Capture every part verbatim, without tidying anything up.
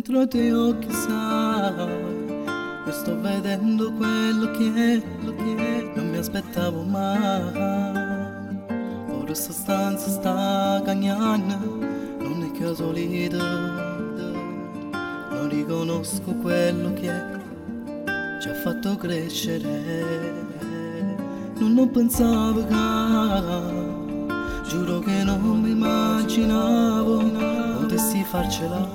dentro i tuoi occhi sai, io sto vedendo quello che è, quello che è, non mi aspettavo mai. Ora sta stanza sta cagnando, non è casualità, non riconosco quello che è, ci ha fatto crescere. Non pensavo che, giuro che non mi immaginavo potessi farcela,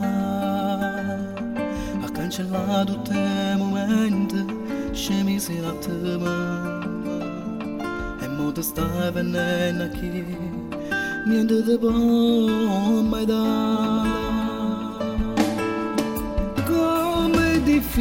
ha cancellato tutti i momenti scemi si la tema, e mo te stai venendo qui, niente te può mai dare. Com'è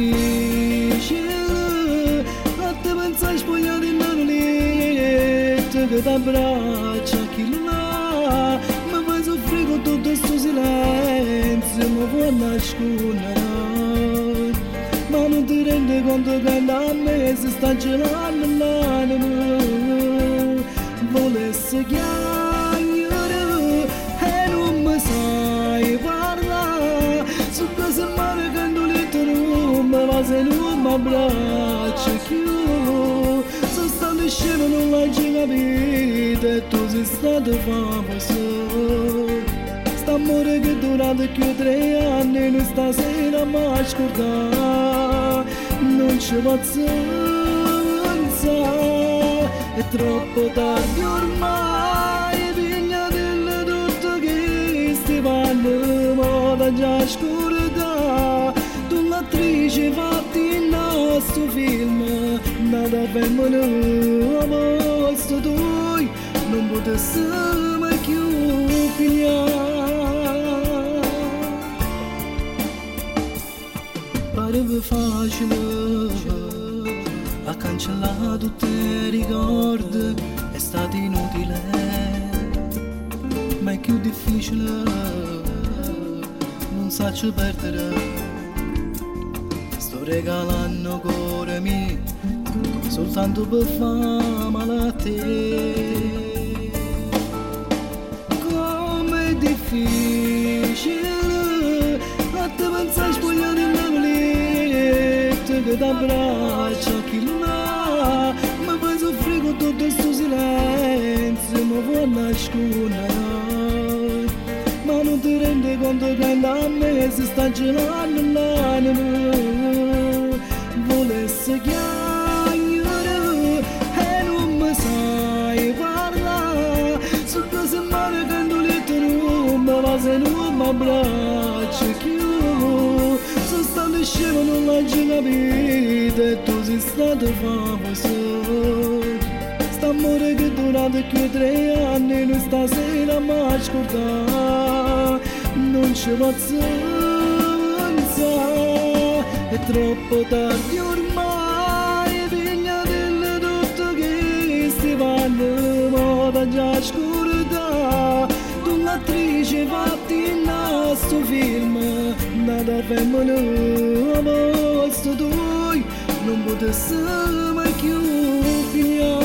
difficile a te pensare spogliato in una letto che t'abbraccia chi là, mi fai soffrire con tutto questo silenzio, mi vuoi nascondere, ma non ti rendi conto che da me si sta gelando l'anima. Volessi chiamare e non mi sai parlare, su questa mano che non li tromba, ma se non mi abbraccia più, sono stato scemo, non l'hai capito e tu sei stato famoso. St'amore che è durato più tre anni, noi stasera mi scordare, non ci posso pensare, è troppo tardi ormai, figlia del tutto che sti panni, ma da già scordare, tu l'attrice fatti in nostro film, nata femmina, ma questo tu non potessi mai più pigliare. Pareva facile a cancellare tutti i ricordi, è stato inutile, ma è più difficile, non saccio perdere, sto regalando cuore mio soltanto per fare male a te. Com'è difficile a te pensare spogliato in una letto che t'abbraccia chi là, mi fai soffrire con tutto questo silenzio, mi vuoi nascondere, ma non ti rendi conto che da me si sta gelando l'anima. Volessi chiamare e non mi sai parlare, su queste mani che non li tromba, ma se non mi abbraccia più, sono stato scemo, non l'hai capito e tu sei stato famoso. St'amore che è durato più tre anni, noi stasera mi scordare, non ci posso pensare, è troppo tardi ormai, figlia del tutto che sti panni, ma da già scordare, tu l'attrice fatti in nostro film, nata femmina, ma questo tu non potessi mai più pigliare.